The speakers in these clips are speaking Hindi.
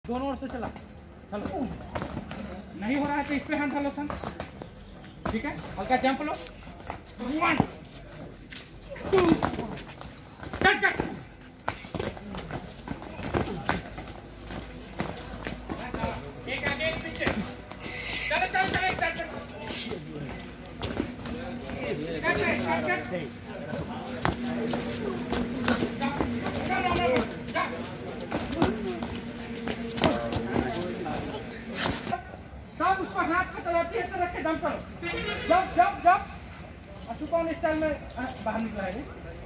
दोनों ओर से चला। चलो, नहीं हो रहा है तो इस पे हाथ डालो सन। ठीक है, हल्का जंप लो। 1 2 कट। एक आगे एक पीछे। चलो कट। सब उसको हाथ में तलवार ऐसे रख के जंप करो। जंप। अशुकौन स्टाइल में बाहर निकला है।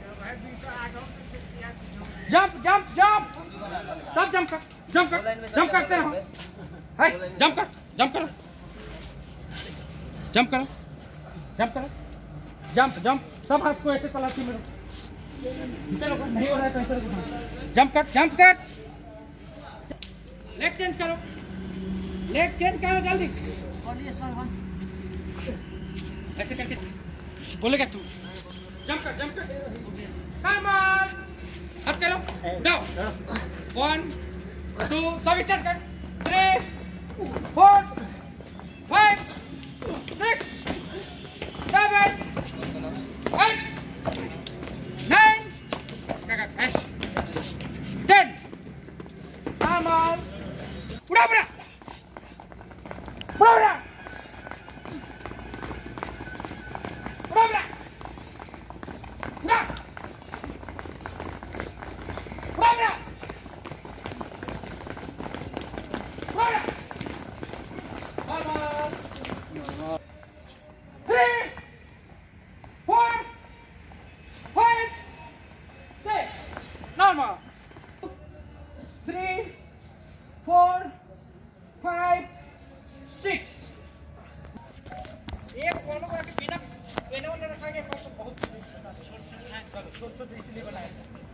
जंप। सब जंप करते रहो। जंप करो। जंप। सब हाथ को ऐसे तलाशी में रखो। चलो, नहीं हो रहा है तो ऐसे रखो। Jump cut. लेग चेंज करो जल्दी। ऐसे करके बोलेगा तू। जंप कर। Come on. अब करो। जाओ। 1 2 सब स्टार्ट कर। 3 4 5 6 7 8 9 10। Come on. Udah. Normal. 3 4 5 6। एक फोन को आके बिना पेन रखा के बहुत छोट इसलिए बनाया।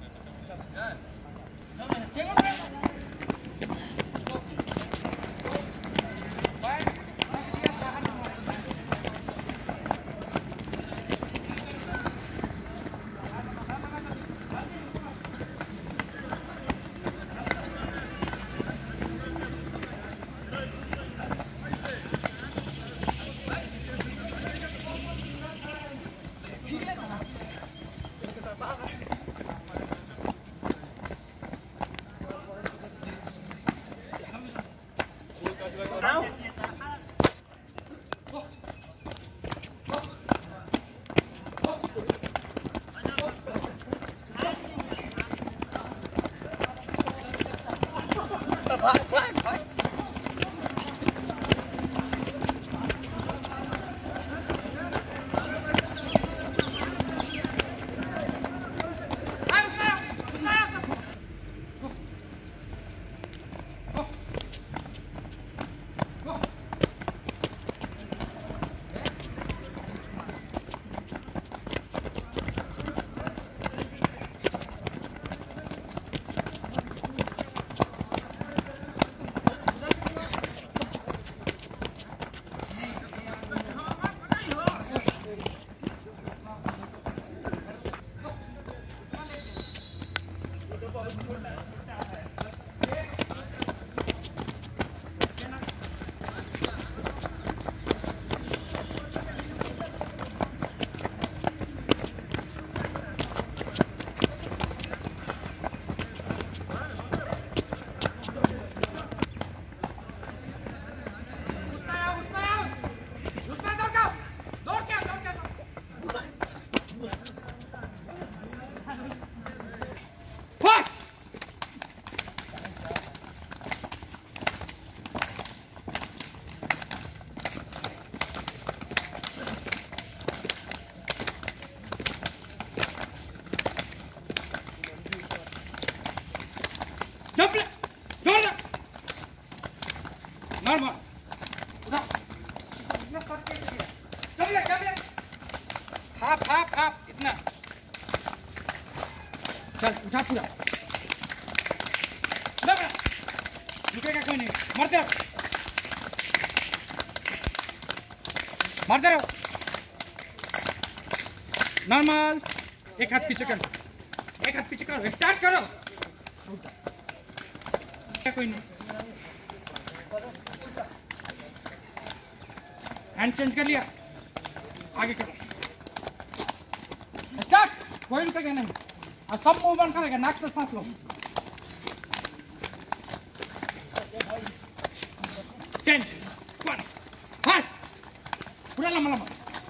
Normal. Udah. Jump. Half. इतना. चल उठा पूरा. रुकेगा कोई नहीं. मारते रहो. नॉर्मल. एक हाथ पीछे करो. स्टार्ट करो. कोई नहीं. हैंड चेंज कर लिया, आगे करो, स्टार्ट। कोई रुकेगा नहीं और सब मुंह बंद करेगा, नाक से सांस लो। टेन वन हाथ पूरा लंबा लंबा,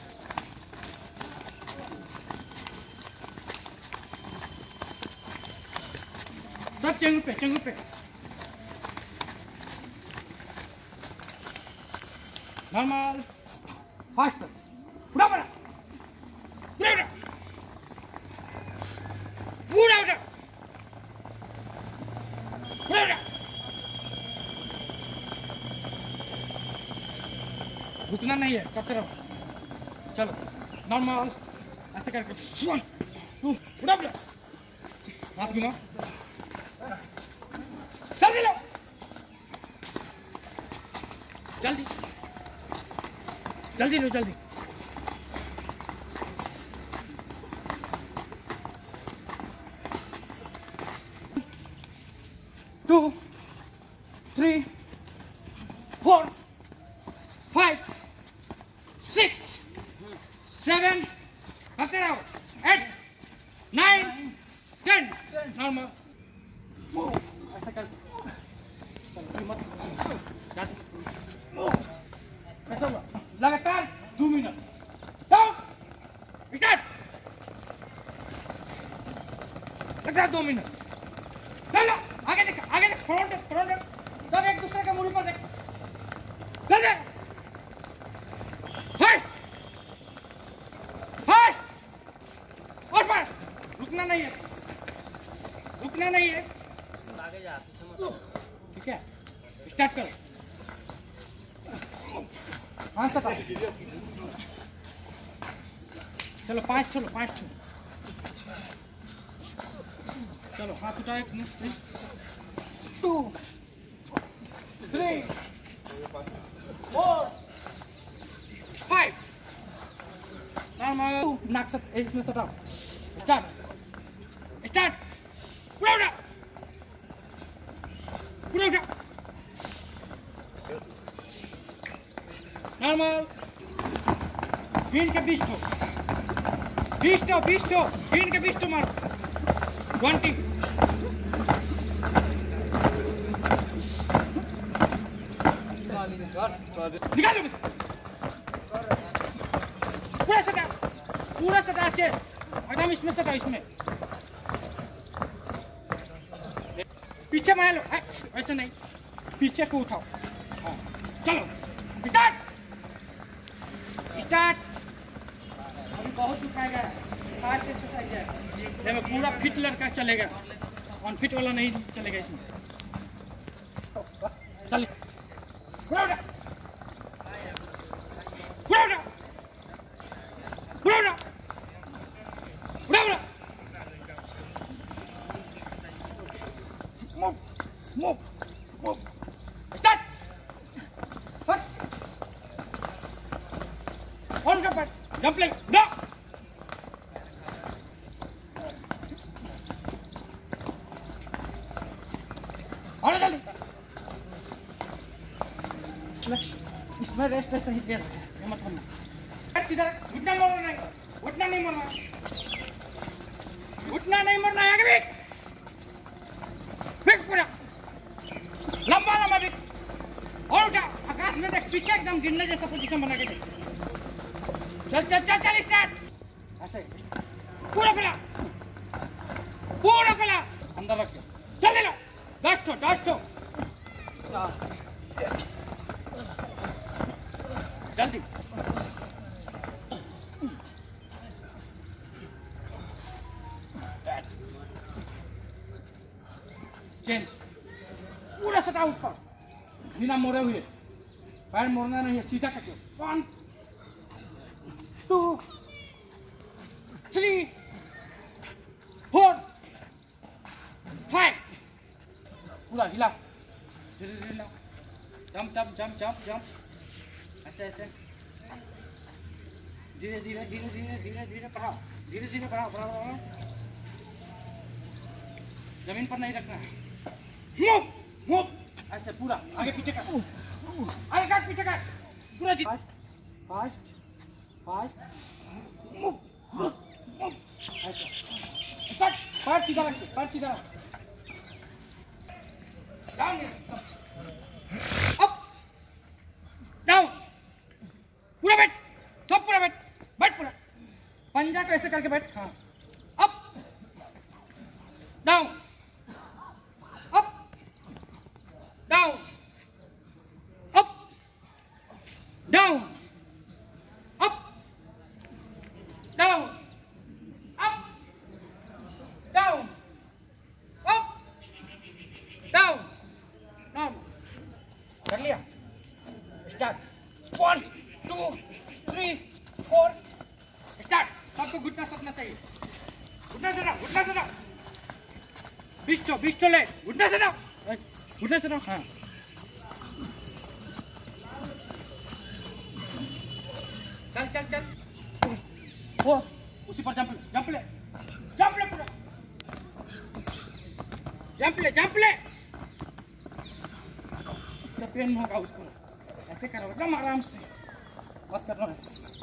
सब चेंगू पे नॉर्मल फास्ट पूरा पूरा पूरा पूरा पूरा पूरा, रुकना नहीं है, करते रहो। चलो नॉर्मल ऐसे करके पूरा पूरा हाथ घुमाओ, जल्दी लो, जल्दी जल्दी लो, जल्दी। 2 3 4 5 6 7 करते रहो, 8 9 10 नॉर्मल ऐसा कर, ऐसा हुआ लगातार 2 मिनट, स्टार्ट, लगातार 2 मिनट, चलो आगे देख, आगे देख, फ्रंट सब एक दूसरे के मुंह पर देख, चल दे फास्ट फास्ट और फास्ट, रुकना नहीं है, रुकना नहीं है, आगे जा, ठीक है, स्टार्ट करो, हाथ तक चलो, 5 चलो, 5 चलो, हाथ उठाए, 2 3 4 5 नॉर्मल, नाक से इसमें सटाओ, स्टार्ट स्टार्ट, पूरा उठा पूरा उठा, नॉर्मल, बीन के 20 ठो 20 ठो बीन के 20 ठो मारो, 20 निकालो, पूरा सटा अच्छे, एकदम इसमें सटा, इसमें पीछे मार लो, ऐसे नहीं, पीछे को उठाओ, हाँ चलो स्टार्ट स्टार्ट, अभी बहुत दुखाएगा, फास्ट एक्सरसाइज है, देखो पूरा फिट लड़का चलेगा, अनफिट वाला नहीं चलेगा इसमें, चलिए पूरा उठा पूरा उठा पूरा उठा पूरा उठा, move move move, start on कर, जंप ले, डॉ और जल्दी, इसमें रेस्ट है, सही दे रहा मत करना, सीधा उठना मरना नहीं, उठना नहीं मरना, उठना नहीं मरना है, आगे फिक्स पूरा लंबा लंबा भी, और उठा, आकाश में देख, पीछे एकदम गिरने जैसा पोजीशन बना के देख, चल चल चल चल, स्टार्ट ऐसे पूरा फैला अंदर रख, जल्दी लो, 10 ठो जल्दी, चेंज, पूरा सटा ऊपर, बिना मोड़े हुए, पैर मोड़ना नहीं है, सीधा करके, 1 2 3 4 5 पूरा हिला, धीरे धीरे हिला, jump jump jump jump jump, ऐसे ऐसे, धीरे धीरे धीरे धीरे धीरे धीरे बढ़ाओ, धीरे धीरे बढ़ाओ, जमीन पर नहीं रखना है, मूव मूव, ऐसे पूरा आगे पीछे कर, आगे काट पीछे काट, पूरा फास्ट फास्ट ऐसा पैर सीधा रखिए, पैर सीधा डाउन अप डाउन पूरा बैठ, सब पूरा बैठ, बैठ पूरा पंजा को ऐसे करके बैठ। हाँ up down up down up down up down up down up down down कर लिया। Start 1 2 3 4 start. सबको घुटना सकना चाहिए, घुटना से रहो, घुटना से रहो, बीच ले, घुटना से रहो, घुटना से रहो। हाँ चल चल चल वो उसी पर जंप ले, जंप ले, जंप ले पूरा, जंप ले, जंप ले। पेन होगा उसको ऐसे करो एकदम आराम से, मत करना है।